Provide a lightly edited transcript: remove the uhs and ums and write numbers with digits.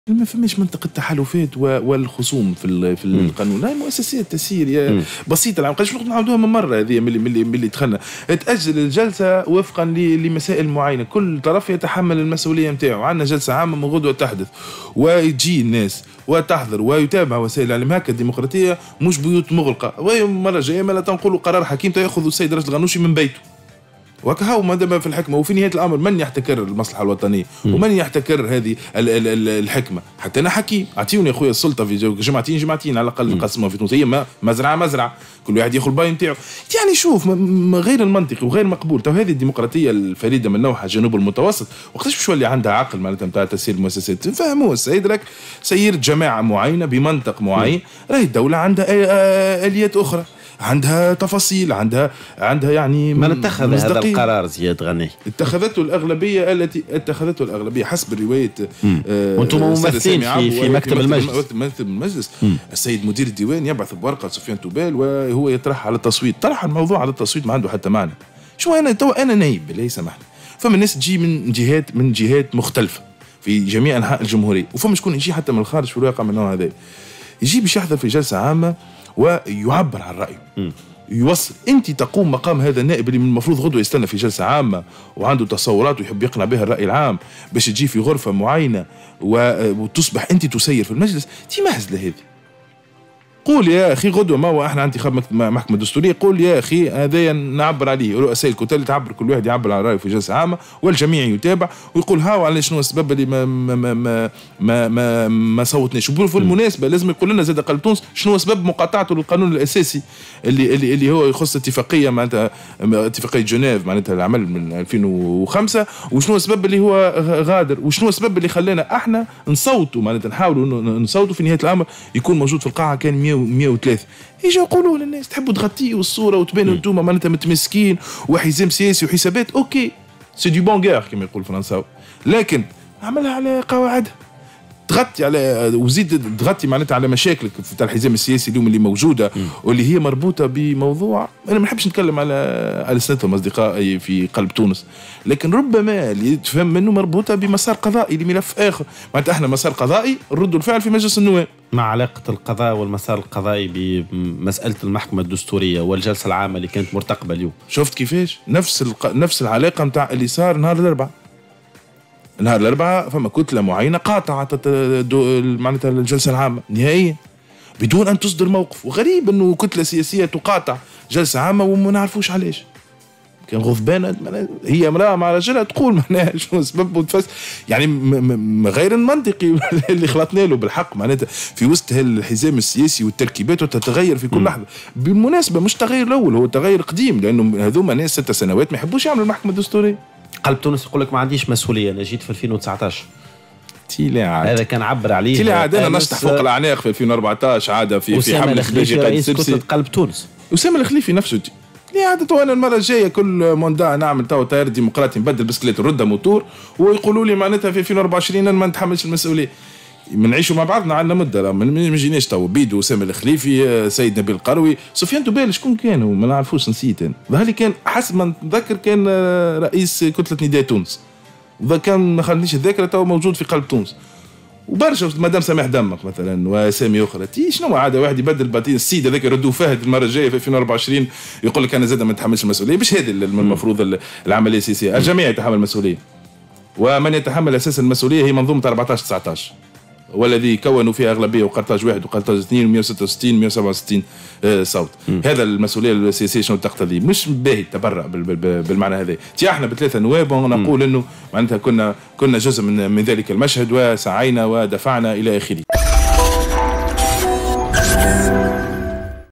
ما فماش منطق التحالفات والخصوم في القانون. هاي مؤسسات تسير بسيطه. العام قداش نعاودوها من مره هذه ملي دخلنا تاجل الجلسه وفقا لمسائل معينه، كل طرف يتحمل المسؤوليه نتاعو. عندنا جلسه عامه من غدوه تحدث وتجي الناس وتحضر ويتابع وسائل الاعلام. هكا الديمقراطيه مش بيوت مغلقه. والمره الجايه ما لا تنقلوا قرار حكيم ياخذ السيد راشد الغنوشي من بيته وكهو ما دام في الحكمه. وفي نهايه الامر من يحتكر المصلحه الوطنيه ومن يحتكر هذه الحكمه؟ حتى انا حكيم. اعطيوني يا خويا السلطه في جمعتين على الاقل نقسموها في تونس. هي مزرعه كل واحد ياخذ الباي نتاعو. يعني شوف غير المنطقي وغير مقبول. تو هذه الديمقراطيه الفريده من نوعها الجنوب المتوسط وقتاش باش يولي عندها عقل معناتها نتاع تسيير المؤسسات؟ فهموه السيد راك سير جماعه معينه بمنطق معين. راهي الدوله عندها اليات اخرى، عندها تفاصيل، عندها يعني ما اتخذ هذا القرار زياد غني؟ اتخذته الاغلبيه التي اتخذته الاغلبيه حسب روايه وانتم ممثلين في مكتب المجلس. السيد مدير الديوان يبعث بورقه سفيان توبال وهو يطرحها على التصويت. طرح الموضوع على التصويت ما عنده حتى معنى. شو انا نايب بالله سامحني. فما الناس تجي من جهات مختلفه في جميع انحاء الجمهوريه، وفما شكون يجي حتى من الخارج في الواقع من النوع هذا، يجي باش يحضر في جلسه عامه ويعبر عن رأيه. يوصل. انت تقوم مقام هذا النائب اللي من المفروض غدوه يستنى في جلسه عامه وعنده تصورات ويحب يقنع بها الراي العام باش تجي في غرفه معينه وتصبح انت تسير في المجلس. دي مهزله هذه. قول يا اخي غدوه ما هو احنا انتخاب محكمه دستوريه، قول يا اخي هذايا نعبر عليه. رؤساء الكتل تعبر، كل واحد يعبر على رايه في جلسه عامه والجميع يتابع ويقول هاو على شنو السبب اللي ما صوتناش. وبالمناسبه لازم يقول لنا زاد قلب تونس شنو سبب مقاطعته للقانون الاساسي اللي هو يخص اتفاقيه معناتها اتفاقيه جنيف معناتها العمل من 2005، وشنو السبب اللي هو غادر، وشنو السبب اللي خلانا احنا نصوتوا معناتها نحاولوا نصوتوا في نهايه الامر يكون موجود في القاعه كان 103. يجوا يقولوا للناس تحبوا تغطيوا الصوره وتبانوا انتم معناتها متمسكين وحزام سياسي وحسابات. اوكي سي دو بون غير كما يقول الفرنساوي، لكن عملها على قواعدها. تغطي على وزيد تغطي معناتها على مشاكلك في الحزام السياسي اليوم اللي موجوده واللي هي مربوطه بموضوع انا ما نحبش نتكلم على سنتهم اصدقائي في قلب تونس، لكن ربما اللي تفهم منه مربوطه بمسار قضائي لملف اخر. معناتها احنا مسار قضائي ردوا الفعل في مجلس النواب. مع علاقه القضاء والمسار القضائي بمساله المحكمه الدستوريه والجلسه العامه اللي كانت مرتقبه اليوم، شفت كيفاش نفس العلاقه نتاع اللي صار نهار الأربعاء فما كتلة معينة قاطعت معناتها الجلسة العامة نهائيا بدون أن تصدر موقف. وغريب أنه كتلة سياسية تقاطع جلسة عامة وما نعرفوش علاش. كان غضبانة هي امرأة مع رجلها تقول معناها شنو سبب وتفس يعني غير المنطقي اللي خلطنا له بالحق معناتها في وسط الحزام السياسي والتركيبات وتتغير في كل لحظة. بالمناسبة مش تغير الأول، هو تغير قديم، لأنه هذوما ناس 6 سنوات ما يحبوش يعملوا المحكمة الدستورية. قلب تونس يقول لك ما عنديش مسؤوليه، انا جيت في 2019. هذا كان عبر عليه تيلي عاد انا نشطح فوق الاعناق في 2014 عاده في حمله الخليفي رئيس كتله قلب تونس. أسامة الخليفي نفسه ليه عاده تو انا المره الجايه كل موندا نعمل تو تيار ديمقراطي نبدل بسكليت ونردها موتور ويقولوا لي معناتها في 2024 انا ما نتحملش المسؤوليه. منعيشوا مع بعضنا عندنا مده ما جيناش تو بيدو أسامة الخليفي سيد نبيل القروي سفيان توبال شكون كانوا ما نعرفوش نسيت انا. ظهر لي كان حسب ما نتذكر كان رئيس كتله نداء تونس، وذا كان ما خلنيش الذاكره تو موجود في قلب تونس. وبرشا مدام سامح دمك مثلا واسامي اخرى. شنو عاده واحد يبدل باتين السيد هذاك يردوه فهد المره الجايه في 2024 يقول لك انا زاد ما نتحملش المسؤوليه. باش هذه المفروض العمليه السياسيه الجميع يتحمل المسؤوليه، ومن يتحمل اساس المسؤوليه هي منظومه 14 19 والذي كونوا فيها اغلبيه وقرطاج 1 وقرطاج 2 و166 167 صوت. هذا المسؤوليه السياسيه شنو تقتضي؟ مش باهي التبرع بالمعنى هذا. احنا ب3 نواب ونقول انه معناتها كنا جزء من ذلك المشهد وسعينا ودفعنا الى اخره.